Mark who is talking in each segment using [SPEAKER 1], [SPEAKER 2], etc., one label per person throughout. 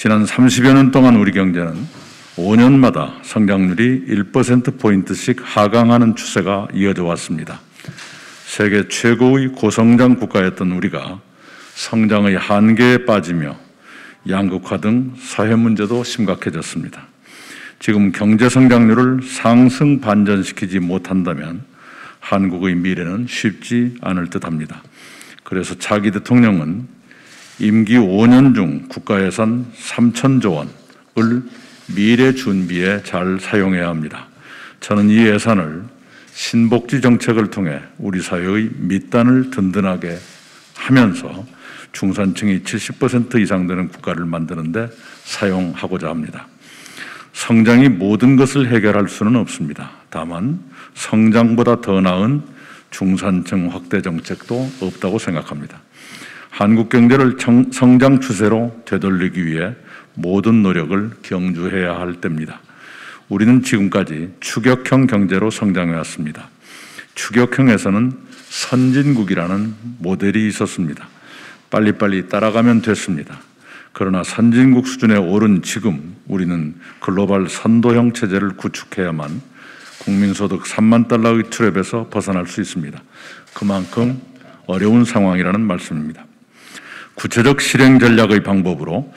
[SPEAKER 1] 지난 30여 년 동안 우리 경제는 5년마다 성장률이 1%포인트씩 하강하는 추세가 이어져 왔습니다. 세계 최고의 고성장 국가였던 우리가 성장의 한계에 빠지며 양극화 등 사회 문제도 심각해졌습니다. 지금 경제 성장률을 상승 반전시키지 못한다면 한국의 미래는 쉽지 않을 듯합니다. 그래서 차기 대통령은 임기 5년 중 국가 예산 3,000조 원을 미래 준비에 잘 사용해야 합니다. 저는 이 예산을 신복지 정책을 통해 우리 사회의 밑단을 든든하게 하면서 중산층이 70% 이상 되는 국가를 만드는 데 사용하고자 합니다. 성장이 모든 것을 해결할 수는 없습니다. 다만 성장보다 더 나은 중산층 확대 정책도 없다고 생각합니다. 한국 경제를 성장 추세로 되돌리기 위해 모든 노력을 경주해야 할 때입니다. 우리는 지금까지 추격형 경제로 성장해왔습니다. 추격형에서는 선진국이라는 모델이 있었습니다. 빨리빨리 따라가면 됐습니다. 그러나 선진국 수준에 오른 지금 우리는 글로벌 선도형 체제를 구축해야만 국민소득 3만 달러의 트랩에서 벗어날 수 있습니다. 그만큼 어려운 상황이라는 말씀입니다. 구체적 실행 전략의 방법으로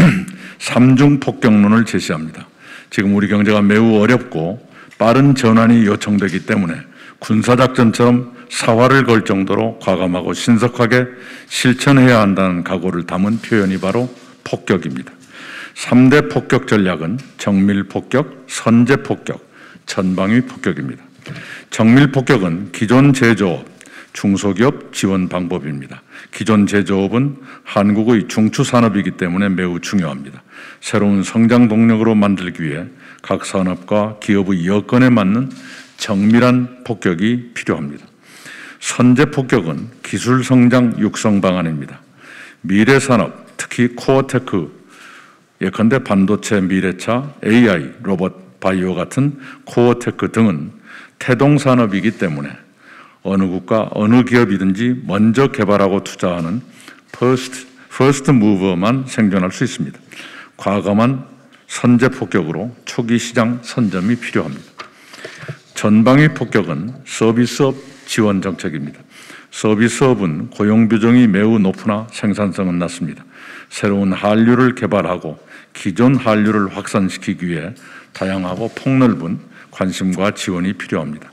[SPEAKER 1] 3중 폭격론을 제시합니다. 지금 우리 경제가 매우 어렵고 빠른 전환이 요청되기 때문에 군사작전처럼 사활을 걸 정도로 과감하고 신속하게 실천해야 한다는 각오를 담은 표현이 바로 폭격입니다. 3대 폭격 전략은 정밀폭격, 선제폭격, 전방위 폭격입니다. 정밀폭격은 기존 제조업, 중소기업 지원 방법입니다. 기존 제조업은 한국의 중추산업이기 때문에 매우 중요합니다. 새로운 성장 동력으로 만들기 위해 각 산업과 기업의 여건에 맞는 정밀한 폭격이 필요합니다. 선제 폭격은 기술 성장 육성 방안입니다. 미래 산업, 특히 코어테크, 예컨대 반도체, 미래차, AI, 로봇, 바이오 같은 코어테크 등은 태동산업이기 때문에 어느 국가, 어느 기업이든지 먼저 개발하고 투자하는 퍼스트 무버만 생존할 수 있습니다. 과감한 선제 폭격으로 초기 시장 선점이 필요합니다. 전방위 폭격은 서비스업 지원 정책입니다. 서비스업은 고용 비중이 매우 높으나 생산성은 낮습니다. 새로운 한류를 개발하고 기존 한류를 확산시키기 위해 다양하고 폭넓은 관심과 지원이 필요합니다.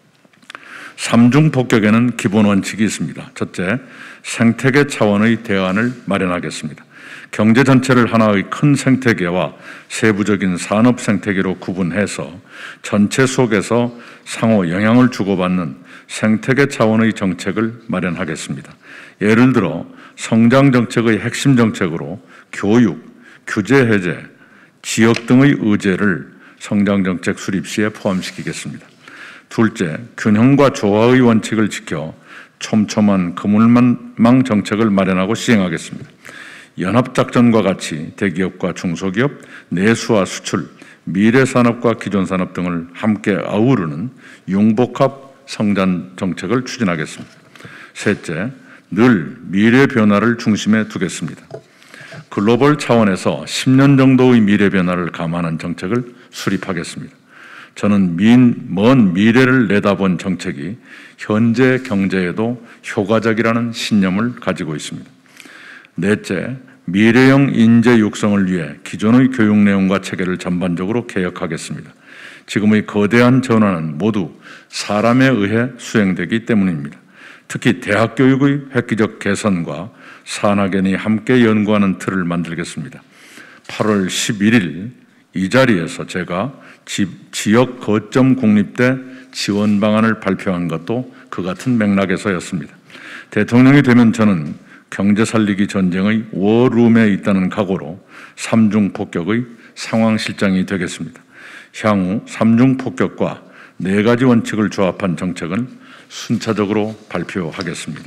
[SPEAKER 1] 3중 폭격에는 기본 원칙이 있습니다. 첫째, 생태계 차원의 대안을 마련하겠습니다. 경제 전체를 하나의 큰 생태계와 세부적인 산업 생태계로 구분해서 전체 속에서 상호 영향을 주고받는 생태계 차원의 정책을 마련하겠습니다. 예를 들어 성장 정책의 핵심 정책으로 교육, 규제 해제, 지역 등의 의제를 성장 정책 수립 시에 포함시키겠습니다. 둘째, 균형과 조화의 원칙을 지켜 촘촘한 그물망 정책을 마련하고 시행하겠습니다. 연합작전과 같이 대기업과 중소기업, 내수와 수출, 미래산업과 기존산업 등을 함께 아우르는 융복합 성장 정책을 추진하겠습니다. 셋째, 늘 미래 변화를 중심에 두겠습니다. 글로벌 차원에서 10년 정도의 미래 변화를 감안한 정책을 수립하겠습니다. 저는 먼 미래를 내다본 정책이 현재 경제에도 효과적이라는 신념을 가지고 있습니다. 넷째, 미래형 인재 육성을 위해 기존의 교육 내용과 체계를 전반적으로 개혁하겠습니다. 지금의 거대한 전환은 모두 사람에 의해 수행되기 때문입니다. 특히 대학 교육의 획기적 개선과 산학연이 함께 연구하는 틀을 만들겠습니다. 8월 11일 이 자리에서 제가 지역 거점 국립대 지원 방안을 발표한 것도 그 같은 맥락에서였습니다. 대통령이 되면 저는 경제 살리기 전쟁의 워룸에 있다는 각오로 3중 폭격의 상황실장이 되겠습니다. 향후 3중 폭격과 4가지 원칙을 조합한 정책은 순차적으로 발표하겠습니다.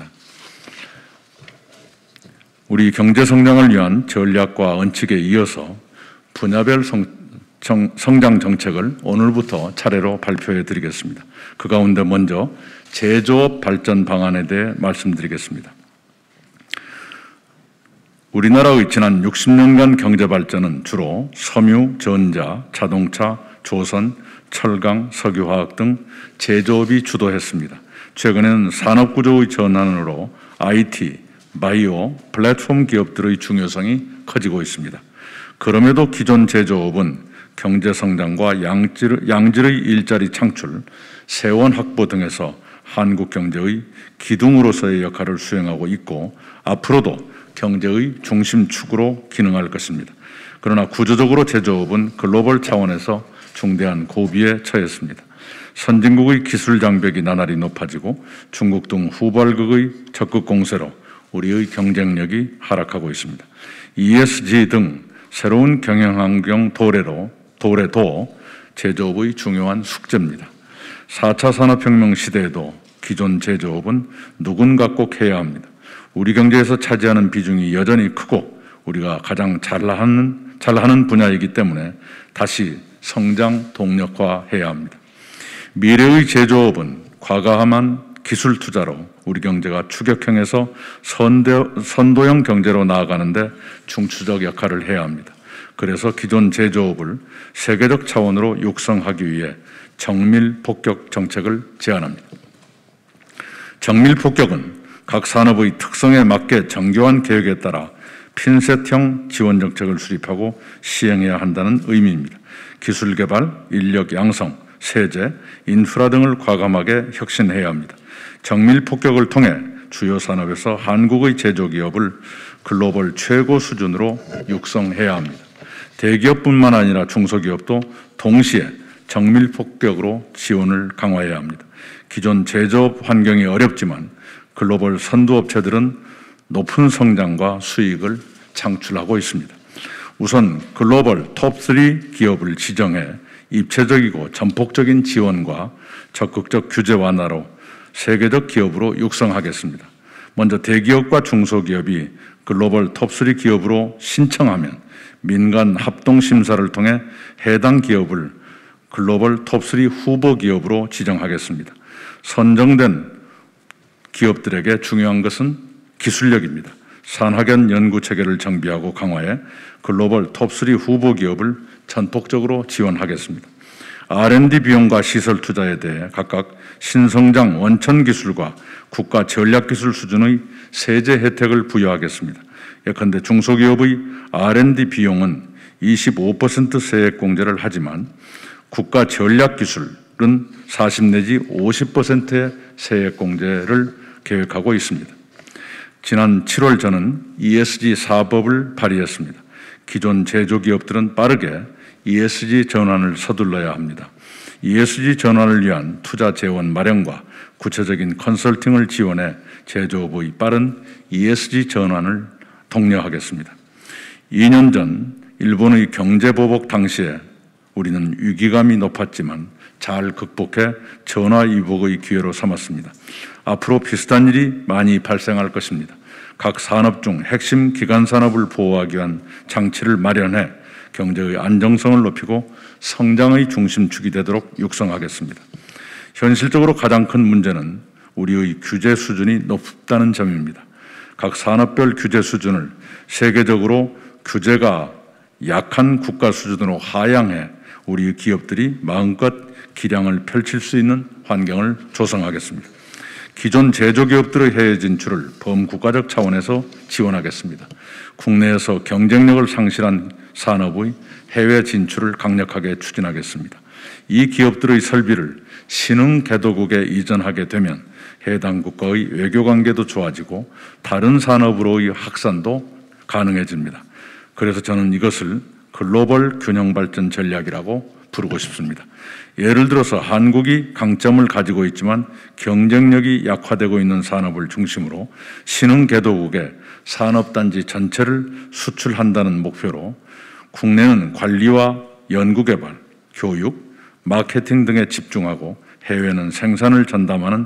[SPEAKER 1] 우리 경제 성장을 위한 전략과 원칙에 이어서 분야별 성장 정책을 오늘부터 차례로 발표해 드리겠습니다. 그 가운데 먼저 제조업 발전 방안에 대해 말씀드리겠습니다. 우리나라의 지난 60년간 경제 발전은 주로 섬유, 전자, 자동차, 조선, 철강, 석유화학 등 제조업이 주도했습니다. 최근에는 산업구조의 전환으로 IT, 바이오, 플랫폼 기업들의 중요성이 커지고 있습니다. 그럼에도 기존 제조업은 경제 성장과 양질의 일자리 창출, 세원 확보 등에서 한국 경제의 기둥으로서의 역할을 수행하고 있고 앞으로도 경제의 중심축으로 기능할 것입니다. 그러나 구조적으로 제조업은 글로벌 차원에서 중대한 고비에 처했습니다. 선진국의 기술 장벽이 나날이 높아지고 중국 등 후발국의 적극 공세로 우리의 경쟁력이 하락하고 있습니다. ESG 등 새로운 경영환경 도래도 제조업의 중요한 숙제입니다. 4차 산업혁명 시대에도 기존 제조업은 누군가 꼭 해야 합니다. 우리 경제에서 차지하는 비중이 여전히 크고 우리가 가장 잘하는 분야이기 때문에 다시 성장 동력화해야 합니다. 미래의 제조업은 과감한 기술 투자로 우리 경제가 추격형에서 선도형 경제로 나아가는데 중추적 역할을 해야 합니다. 그래서 기존 제조업을 세계적 차원으로 육성하기 위해 정밀폭격 정책을 제안합니다. 정밀폭격은 각 산업의 특성에 맞게 정교한 계획에 따라 핀셋형 지원 정책을 수립하고 시행해야 한다는 의미입니다. 기술 개발, 인력 양성, 세제, 인프라 등을 과감하게 혁신해야 합니다. 정밀 폭격을 통해 주요 산업에서 한국의 제조기업을 글로벌 최고 수준으로 육성해야 합니다. 대기업뿐만 아니라 중소기업도 동시에 정밀 폭격으로 지원을 강화해야 합니다. 기존 제조업 환경이 어렵지만 글로벌 선두업체들은 높은 성장과 수익을 창출하고 있습니다. 우선 글로벌 톱3 기업을 지정해 입체적이고 전폭적인 지원과 적극적 규제 완화로 세계적 기업으로 육성하겠습니다. 먼저 대기업과 중소기업이 글로벌 톱3 기업으로 신청하면 민간 합동 심사를 통해 해당 기업을 글로벌 톱3 후보 기업으로 지정하겠습니다. 선정된 기업들에게 중요한 것은 기술력입니다. 산학연 연구 체계를 정비하고 강화해 글로벌 톱3 후보 기업을 전폭적으로 지원하겠습니다. R&D 비용과 시설 투자에 대해 각각 신성장 원천 기술과 국가 전략 기술 수준의 세제 혜택을 부여하겠습니다. 예컨대 중소기업의 R&D 비용은 25% 세액 공제를 하지만 국가 전략 기술은 40 내지 50%의 세액 공제를 계획하고 있습니다. 지난 7월 저는 ESG 4법을 발의했습니다. 기존 제조기업들은 빠르게 ESG 전환을 서둘러야 합니다. ESG 전환을 위한 투자 재원 마련과 구체적인 컨설팅을 지원해 제조업의 빠른 ESG 전환을 독려하겠습니다. 2년 전 일본의 경제보복 당시에 우리는 위기감이 높았지만 잘 극복해 전화위복의 기회로 삼았습니다. 앞으로 비슷한 일이 많이 발생할 것입니다. 각 산업 중 핵심 기간 산업을 보호하기 위한 장치를 마련해 경제의 안정성을 높이고 성장의 중심축이 되도록 육성하겠습니다. 현실적으로 가장 큰 문제는 우리의 규제 수준이 높다는 점입니다. 각 산업별 규제 수준을 세계적으로 규제가 약한 국가 수준으로 하향해 우리 기업들이 마음껏 기량을 펼칠 수 있는 환경을 조성하겠습니다. 기존 제조기업들의 해외 진출을 범국가적 차원에서 지원하겠습니다. 국내에서 경쟁력을 상실한 산업의 해외 진출을 강력하게 추진하겠습니다. 이 기업들의 설비를 신흥 개도국에 이전하게 되면 해당 국가의 외교관계도 좋아지고 다른 산업으로의 확산도 가능해집니다. 그래서 저는 이것을 글로벌 균형발전 전략이라고 부르고 싶습니다. 예를 들어서 한국이 강점을 가지고 있지만 경쟁력이 약화되고 있는 산업을 중심으로 신흥 개도국에 산업단지 전체를 수출한다는 목표로 국내는 관리와 연구개발, 교육, 마케팅 등에 집중하고 해외는 생산을 전담하는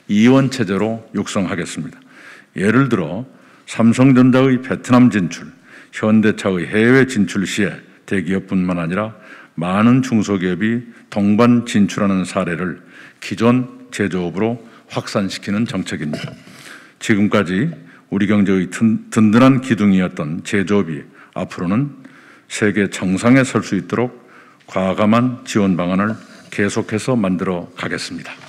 [SPEAKER 1] 이원체제로 육성하겠습니다. 예를 들어 삼성전자의 베트남 진출, 현대차의 해외 진출 시에 대기업뿐만 아니라 많은 중소기업이 동반 진출하는 사례를 기존 제조업으로 확산시키는 정책입니다. 지금까지 우리 경제의 든든한 기둥이었던 제조업이 앞으로는 세계 정상에 설 수 있도록 과감한 지원 방안을 계속해서 만들어 가겠습니다.